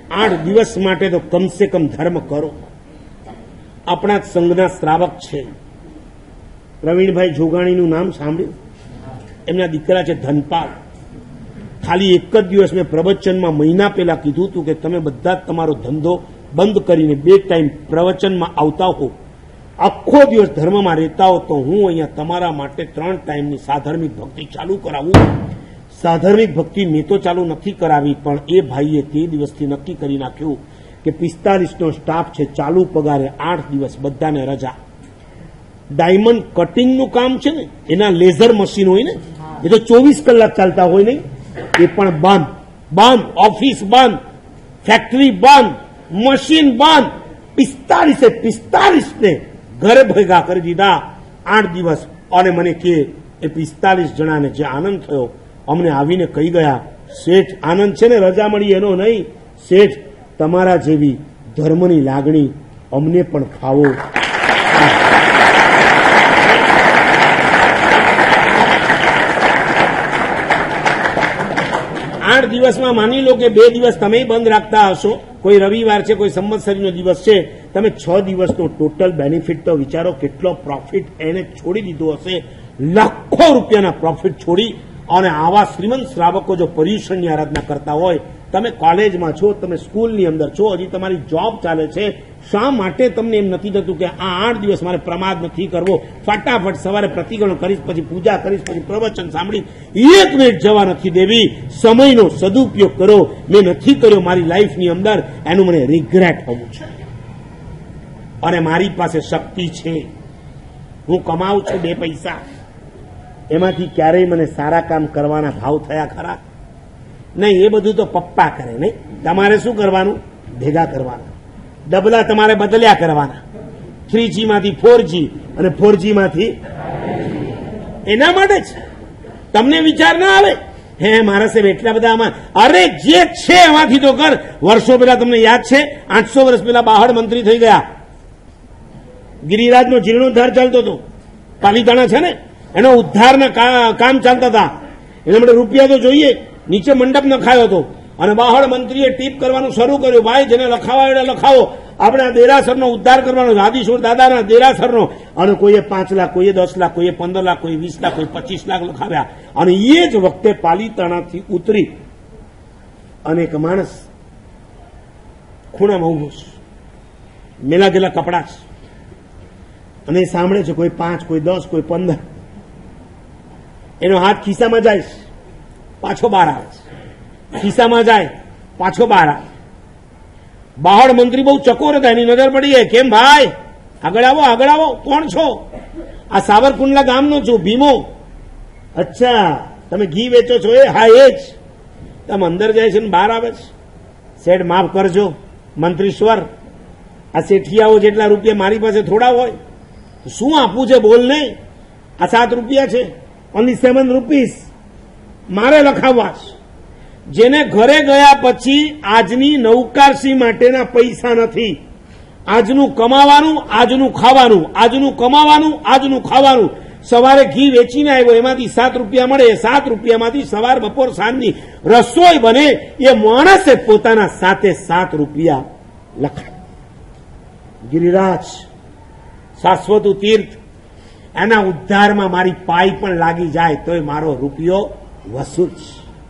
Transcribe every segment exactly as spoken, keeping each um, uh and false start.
આઠ દિવસ માટે તો કમસે કમ ધર્મ કરો. આપણા જ સંઘના શ્રાવક છે પ્રવીણભાઈ જોગાણીનું નામ સાંભળ્યું? એમના દીકરા છે ધનપાલ. ખાલી એક જ દિવસ મેં પ્રવચનમાં મહિના પહેલા કીધું હતું કે તમે બધા જ તમારો ધંધો બંધ કરીને બે ટાઈમ પ્રવચનમાં આવતા હો, આખો દિવસ ધર્મમાં રહેતા હો, તો હું અહીંયા તમારા માટે ત્રણ ટાઈમની સાધર્મિક ભક્તિ ચાલુ કરાવું. સાધર્મિક ભક્તિ મેં તો ચાલુ નથી કરાવી, પણ એ ભાઈએ તે દિવસથી નક્કી કરી નાખ્યું કે પિસ્તાલીસનો સ્ટાફ છે, ચાલુ પગારે આઠ દિવસ બધાને રજા. ડાયમંડ કટિંગનું કામ છે ને, એના લેઝર મશીન હોય ને, એ તો ચોવીસ કલાક ચાલતા હોય નહીં, એ પણ બંધ. બંધ ઓફિસ બંધ, ફેક્ટરી બંધ, મશીન બંધ. પિસ્તાલીસે પિસ્તાલીસ ને ઘરે ભેગા કરી દીધા આઠ દિવસ. અને મને કે એ પિસ્તાલીસ જણાને જે આનંદ થયો, અમને આવીને કહી ગયા, શેઠ આનંદ છે ને રજા મળી એનો નહીં, શેઠ તમારા જેવી ધર્મની લાગણી અમને પણ ખાવો. આઠ દિવસમાં માની લો કે બે દિવસ તમે બંધ રાખતા હશો, કોઈ રવિવાર છે, કોઈ સંવત્સરીનો દિવસ છે, તમે છ દિવસનો ટોટલ બેનિફિટ તો વિચારો કેટલો પ્રોફિટ એને છોડી દીધો હશે. લાખો રૂપિયાના પ્રોફિટ છોડી. અને આવા શ્રીમંત શ્રાવકો જો પર્યુષણની આરાધના કરતા હોય, તમે કોલેજમાં છો, તમે સ્કૂલની અંદર છો, હજી તમારી જોબ ચાલે છે, શા માટે તમને એમ નથી થતું કે આ આઠ દિવસ મારે પ્રમાદ નથી કરવો, ફટાફટ સવારે પ્રતિગણ કરીશ, પછી પૂજા કરીશ, પછી પ્રવચન સાંભળી, એક મિનિટ જવા નથી દેવી. સમયનો સદુપયોગ કરો. મેં નથી કર્યો મારી લાઈફની અંદર, એનું મને રિગ્રેટ હોવું છે. અને મારી પાસે શક્તિ છે, હું કમાઉં છું બે પૈસા, એમાંથી ક્યારેય મને સારા કામ કરવાના ભાવ થયા ખરા? નહીં. એ બધું તો પપ્પા કરે. નહીં, તમારે શું કરવાનું? ભેગા કરવાના. ડબલા તમારે બદલ્યા કરવાના. થ્રી જી માંથી ફોર જી અને ફોર જી માંથી એના માટે જ તમને વિચાર ના આવે હે મારા સાહેબ એટલા બધા આમાં. અરે જે છે એમાંથી તો કર. વર્ષો પહેલા તમને યાદ છે, આઠસો વર્ષ પહેલા બહાર મંત્રી થઈ ગયા. ગિરિરાજનો જીર્ણોદ્ધાર ચાલતો હતો, પાલીતાણા છે ને, એનો ઉદ્ધારના કામ ચાલતા હતા. એના માટે રૂપિયા તો જોઈએ. નીચે મંડપ નખાયો હતો અને બહાર મંત્રીએ ટીપ કરવાનું શરૂ કર્યું, ભાઈ જેને લખાવા એટલે લખાવો, આપણે આ દેરાસરનો ઉદ્ધાર કરવાનો, આદિશ્વર દાદાના દેરાસરનો. અને કોઈએ પાંચ લાખ, કોઈએ દસ લાખ, કોઈએ પંદર લાખ, કોઈ વીસ લાખ, કોઈ પચીસ લાખ લખાવ્યા. અને એ જ વખતે પાલીતાણાથી ઉતરી અને એક માણસ ખૂણામાં ઉભો છે, મેલા ગેલા કપડા છે, અને એ સાંભળે છે કોઈ પાંચ, કોઈ દસ, કોઈ પંદર. એનો હાથ ખિસ્સામાં જાય, પાછો બહાર આવે છે, ખિસ્સામાં જાય, પાછો બહાર આવે. બહાર મંત્રી બહુ ચકોર હતા, એની નજર પડી ગઈ. કેમ ભાઈ, આગળ આવો, આગળ આવો. કોણ છો? આ સાવરકુંડલા ગામનો છું, ભીમો. અચ્છા, તમે ઘી વેચો છો? એ હા, એ જ. તમે અંદર જાય છે ને બહાર આવે છે. શેઠ માફ કરજો મંત્રીશ્વર, આ શેઠિયાઓ જેટલા રૂપિયા મારી પાસે થોડા હોય, શું આપવું છે બોલ નહીં. આ સાત રૂપિયા છે, ઓનલી સેવન રૂપીસ મારે લખાવવા. જેને ઘરે ગયા પછી આજની નૌકારસી માટેના પૈસા નથી. આજનું કમાવાનું, આજનું ખાવાનું, આજનું કમાવાનું, આજનું ખાવાનું. સવારે ઘી વેચીને આવ્યો, એમાંથી સાત રૂપિયા મળે. સાત રૂપિયામાંથી સવાર, બપોર, સાંજની રસોઈ બને. એ માણસે પોતાના સાતે સાત રૂપિયા લખાય. ગિરિરાજ શાશ્વત તીર્થ, એના ઉદ્ધારમાં મારી પાઈ પણ લાગી જાય તોય મારો રૂપિયો વસૂલ છે.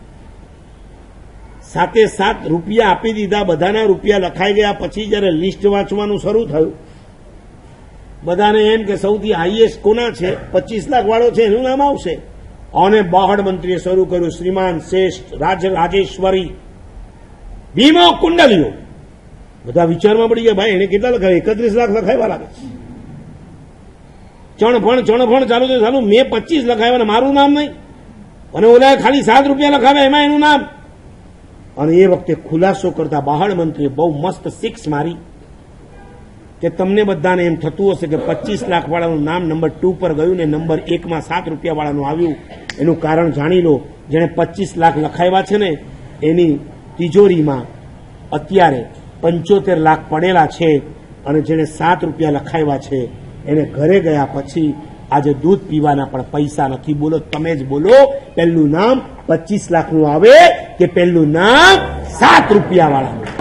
સાતે સાત રૂપિયા આપી દીધા. બધાના રૂપિયા લખાઈ ગયા. પછી જયારે લિસ્ટ વાંચવાનું શરૂ થયું, બધાને એમ કે સૌથી હાઈએસ્ટ કોના છે, પચીસ લાખ વાળો છે, એનું નામ આવશે. અને બહાડ મંત્રીએ શરૂ કર્યું, શ્રીમાન શ્રેષ્ઠ રાજ રાજેશ્વરી ભીમો કુંડલીઓ. બધા વિચારમાં પડી ગયા, ભાઈ એને કેટલા લખાવ્યા? એકત્રીસ લાખ લખાવ્યા લાગે. ચણફણ ચણફણ ચાલુ છે, ચાલુ. મેં પચીસ લખાવ્યા, મારું નામ નહીં. અને ઓલા ખાલી સાત રૂપિયા લખાવ્યા, એમાં એનું નામ. અને એ વખતે ખુલાસો કરતા બહાર મંત્રીએ બહુ મસ્ત સિક્સ મારી કે તમને બધાને એમ થતું હશે કે પચીસ લાખ વાળાનું નામ નંબર ટુ પર ગયું ને નંબર એકમાં સાત રૂપિયા વાળાનું આવ્યું. એનું કારણ જાણી લો. જેને પચીસ લાખ લખાવ્યા છે ને, એની તિજોરીમાં અત્યારે પંચોતેર લાખ પડેલા છે. અને જેને સાત રૂપિયા લખાવ્યા છે, એને ઘરે ગયા પછી આજે દૂધ પીવાના પણ પૈસા નથી. બોલો, તમે જ બોલો, પહેલું નામ પચીસ લાખનું આવે કે પહેલું નામ સાત રૂપિયા વાળાનું?